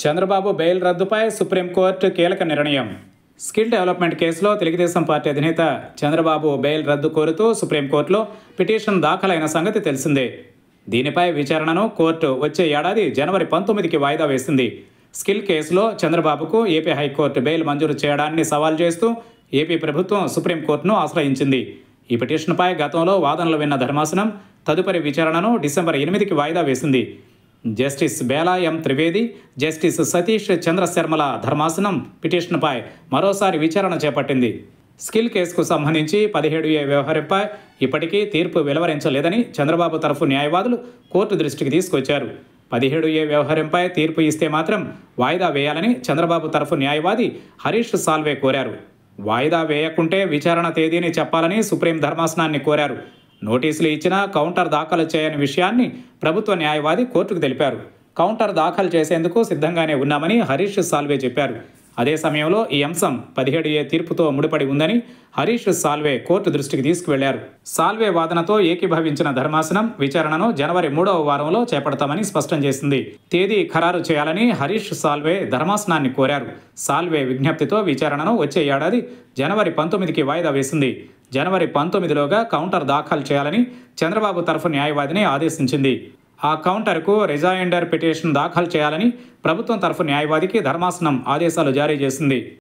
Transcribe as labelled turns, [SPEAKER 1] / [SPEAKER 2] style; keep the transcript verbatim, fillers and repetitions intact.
[SPEAKER 1] Chandrababu bail రద్దుపై supreme court కీలక నిర్ణయం. Skill development కేసులో తెలుగుదేశం పార్టీ అధినేత చంద్రబాబు బెయిల్ రద్దు కోరుతూ సుప్రీంకోర్టులో పిటిషన్ దాఖలైన సంగతి తెలిసిందే. దీనిపై విచారణను కోర్టు వచ్చే ఏడాది జనవరి పంతొమ్మిదికి వాయిదా వేసింది. స్కిల్ కేసులో చంద్రబాబుకు ఏపీ హైకోర్టు బెయిల్ మంజూరు చేయడాన్ని సవాల్ చేస్తూ ఏపీ ప్రభుత్వం సుప్రీంకోర్టును ఆశ్రయించింది. ఈ పిటిషన్పై గతంలో వాదనలు విన్న ధర్మాసనం తదుపరి విచారణను డిసెంబర్ ఎనిమిదికి వాయిదా వేసింది. Justice Bela M Trivedi, justice Satish చంద్రశర్మల ధర్మాసనం పిటిషన్పై మరోసారి విచారణ చేపట్టింది. స్కిల్ కేసుకు సంబంధించి పదిహేడు ఏ వ్యవహారంపై ఇప్పటికీ తీర్పు వెలువరించలేదని చంద్రబాబు తరఫు న్యాయవాదులు కోర్టు దృష్టికి తీసుకొచ్చారు. పదిహేడు ఏ వ్యవహారంపై తీర్పు ఇస్తే మాత్రం వాయిదా వేయాలని చంద్రబాబు తరఫు న్యాయవాది హరీష్ సాల్వే కోరారు. వాయిదా వేయకుంటే విచారణ తేదీని చెప్పాలని సుప్రీం ధర్మాసనాన్ని కోరారు. నోటీసులు ఇచ్చినా కౌంటర్ దాఖలు చేయని విషయాన్ని ప్రభుత్వ న్యాయవాది కోర్టుకు తెలిపారు. కౌంటర్ దాఖలు చేసేందుకు సిద్ధంగానే ఉన్నామని హరీష్ సాల్వే చెప్పారు. అదే సమయంలో ఈ అంశం పదిహేడు ఏ తీర్పుతో ముడిపడి ఉందని హరీష్ సాల్వే కోర్టు దృష్టికి తీసుకువెళ్లారు. సాల్వే వాదనతో ఏకీభవించిన ధర్మాసనం విచారణను జనవరి మూడవ వారంలో చేపడతామని స్పష్టం చేసింది. తేదీ ఖరారు చేయాలని హరీష్ సాల్వే ధర్మాసనాన్ని కోరారు. సాల్వే విజ్ఞప్తితో విచారణను వచ్చే ఏడాది జనవరి పంతొమ్మిదికి వాయిదా వేసింది. జనవరి పంతొమ్మిదిలోగా కౌంటర్ దాఖలు చేయాలని చంద్రబాబు తరఫు న్యాయవాదిని ఆదేశించింది. ఆ కౌంటర్కు రిజాయిండర్ పిటిషన్ దాఖలు చేయాలని ప్రభుత్వం తరఫు న్యాయవాదికి ధర్మాసనం ఆదేశాలు జారీ చేసింది.